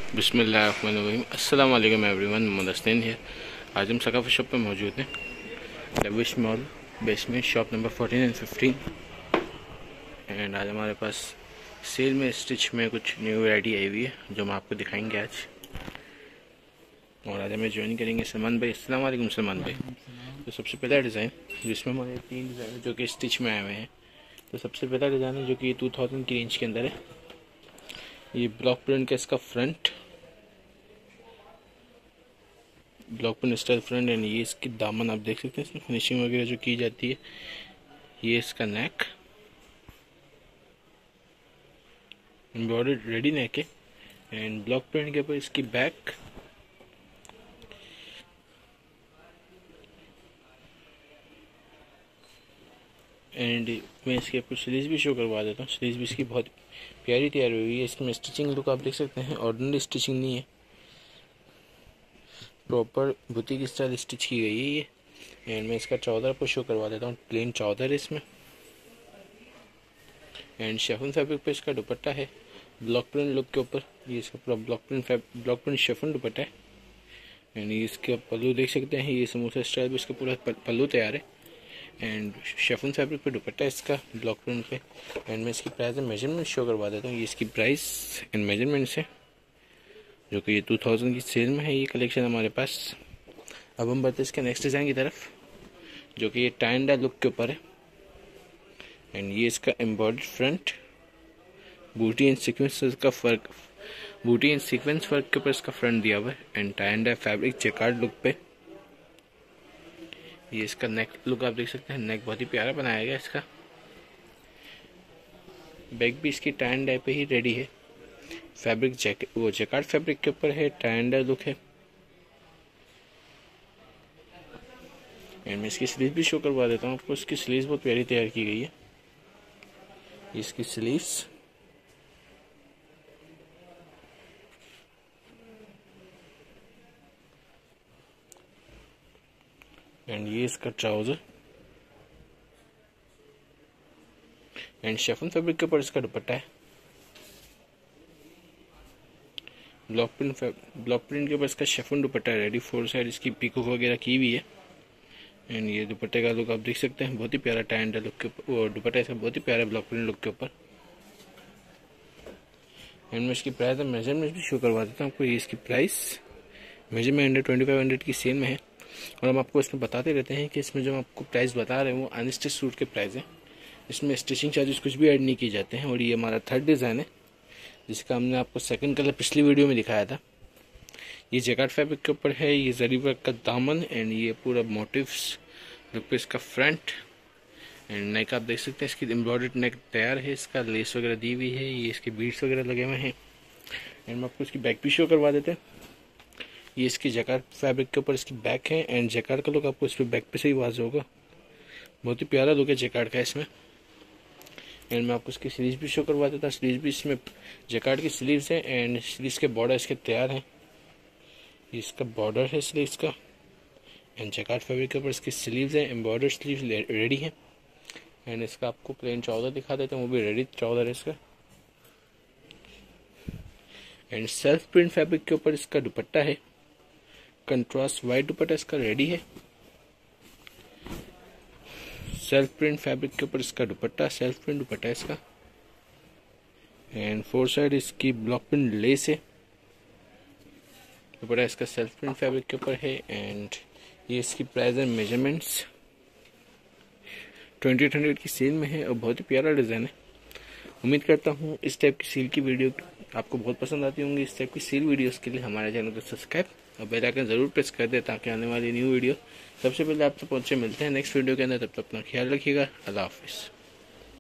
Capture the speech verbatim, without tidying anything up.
बिस्मिल्लाहिर्रहमानिर्रहीम। अस्सलाम वालेकुम एवरीवन, मुदस्सिन है। आज हम सकाफी शॉप पे मौजूद हैं, Lavish Mall basement, shop number fourteen and fifteen. And आज हमारे पास सेल में स्टिच में कुछ न्यू वैरायटी आई हुई है जो हम आपको दिखाएंगे आज। और आज हमें ज्वाइन करेंगे सलमान भाई। अस्सलाम वालेकुम सलमान भाई। तो सबसे पहला डिज़ाइन जिसमें हमारे तीन डिज़ाइन जो कि स्टिच में आए हुए हैं। तो सबसे पहला डिज़ाइन है जो कि टू थाउजेंड की रेंज के अंदर है। ये ब्लॉक प्रिंट का इसका front, block print style front. And ये इसकी दामन आप देख सकते हैं, इसमें फिनिशिंग वगैरह जो की जाती है। ये इसका नेक, एम्ब्रॉयडर्ड रेडी नेक है। एंड ब्लॉक प्रिंट के ऊपर इसकी बैक, एंड मैं इसके ऊपर स्लीव्स भी शो करवा देता हूँ। स्लीव्स भी इसकी बहुत प्यारी तैयार हुई है। इसमें स्टिचिंग लुक आप देख सकते हैं, ऑर्डिनरी स्टिचिंग नहीं है, प्रॉपर बुटीक स्टाइल स्टिच की गई है ये। एंड मैं इसका चौदह आपको शो करवा देता हूँ। प्लेन चौदह है इसमें। एंड शेफन फैब्रिक पे इसका दुपट्टा है, ब्लॉक प्रिंट लुक के ऊपर। ये इसका पूरा block print block print chiffon dupatta है। एंड ये इसके पल्लू देख सकते हैं, ये समोसा स्टाइल पे इसका पूरा पल्लू तैयार है। एंड शेफन फैब्रिक पे दुपट्टा है इसका ब्लॉक प्रिंट पे। एंड मैं इसकी प्राइस मेजरमेंट शो करवा देता हूँ। ये इसकी प्राइस एंड मेजरमेंट्स है जो कि ये टू थाउजेंड की सेल में है ये कलेक्शन हमारे पास। अब हम बढ़ते हैं इसके नेक्स्ट डिज़ाइन की तरफ जो कि ये टाई एंड डाई लुक के ऊपर है। एंड ये इसका एम्ब्रॉयडर्ड फ्रंट, बूटी एंड सीक्वेंस का फर्क, बूटी एंड सीक्वेंस वर्क के ऊपर इसका फ्रंट दिया हुआ है। And tie and dye fabric jacquard look पे। ये इसका नेक लुक आप देख सकते हैं, नेक बहुत ही प्यारा बनाया गया इसका। बैक भी इसकी टाई एंड डाई पे ही रेडी है। फैब्रिक जैकेट वो जैकार्ड फैब्रिक के ऊपर है, टाई एंड डाई लुक है। एंड मैं इसकी स्लीव भी शो करवा देता हूँ आपको। इसकी स्लीव्स बहुत प्यारी तैयार की गई है। इसकी स्लीव्स, एंड ये इसका ट्राउजर। एंड शेफन फैब्रिक के ऊपर इसका दुपट्टा है। ब्लॉक प्रिंट ब्लॉक प्रिंट के ऊपर इसका शेफन दुपट्टा है रेडी। फोर साइड इसकी पीको वगैरह की हुई है। एंड ये दुपट्टे का लुक आप देख सकते हैं, बहुत ही प्यारा टाई एंड डाई लुक के ऊपर। वो दुपट्टा इसका बहुत ही प्यारा ब्लॉक प्रिंट लुक के ऊपर। एंड मैं इसकी प्राइस और मेजरमेंट भी शो करवा देता हूँ आपको। ये इसकी price measurement hundred twenty five hundred की सेल में है। और हम आपको इसमें बताते रहते हैं कि इसमें जो हम आपको प्राइस बता रहे हैं वो अनस्टिच सूट के प्राइस हैं। इसमें स्टिचिंग चार्जेस कुछ भी ऐड नहीं किए जाते हैं। और ये हमारा थर्ड डिज़ाइन है जिसका हमने आपको सेकंड कलर पिछली वीडियो में दिखाया था। ये जैकार्ड फैब्रिक के ऊपर है। ये जरी वर्क का दामन। एंड ये पूरा मोटिव्स लुक पे इसका फ्रंट। एंड नेक आप देख सकते हैं, इसकी एम्ब्रॉयडर्ड नेक तैयार है। इसका लेस वगैरह दी हुई है। ये इसके बीड्स वगैरह लगे हुए हैं। एंड मैं आपको इसकी बैक भी शो करवा देते हैं। ये इसकी जैकार्ड फैब्रिक के ऊपर इसकी बैक है। एंड जैकार्ड का लुक आपको इस पर बैक पे से ही वाज़ होगा, बहुत ही प्यारा लुक है जैकार्ड का इसमें। एंड मैं आपको इसकी स्लीव्स भी शो करवा देता हूँ। स्लीव्स भी इसमें जैकार्ड की स्लीव्स है। एंड स्लीव्स के बॉर्डर इसके तैयार हैं। ये इसका बॉर्डर है स्लीव्स का। एंड जैकार्ड फैब्रिक के ऊपर इसकी स्लीव्स है, एम्ब्रॉयडर्ड स्लीव्स रेडी है। एंड इसका आपको प्लेन चौदह दिखा देते हैं, वो भी रेडी चौदह है इसका। एंड सेल्फ प्रिंट फैब्रिक के ऊपर इसका दुपट्टा है, कंट्रास्ट वाइट दुपट्टा इसका रेडी है। सेल्फ प्रिंट फैब्रिक के ऊपर इसका दुपट्टा, सेल्फ प्रिंट दुपट्टा है इसका। एंड फोर साइड इसकी ब्लॉक प्रिंट लेस है। दुपट्टा इसका सेल्फ प्रिंट फैब्रिक के ऊपर है। एंड ये इसकी price and measurements twenty hundred की सेल में है और बहुत ही प्यारा डिज़ाइन है। उम्मीद करता हूँ इस टाइप की सेल की वीडियो आपको बहुत पसंद आती होंगी। इस टाइप की सेल वीडियोस के लिए हमारे चैनल को सब्सक्राइब और बेल आइकन जरूर प्रेस कर दें ताकि आने वाली न्यू वीडियो सबसे पहले आप तक पहुँचे। मिलते हैं नेक्स्ट वीडियो के अंदर, तब तक अपना ख्याल रखिएगा। अल्लाह हाफिज़।